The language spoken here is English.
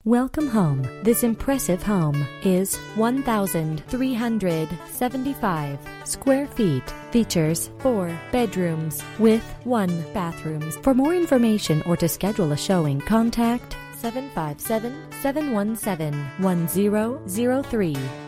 Welcome home. This impressive home is 1,375 square feet. Features 4 bedrooms with 1 bathroom. For more information or to schedule a showing, contact 757-717-1003.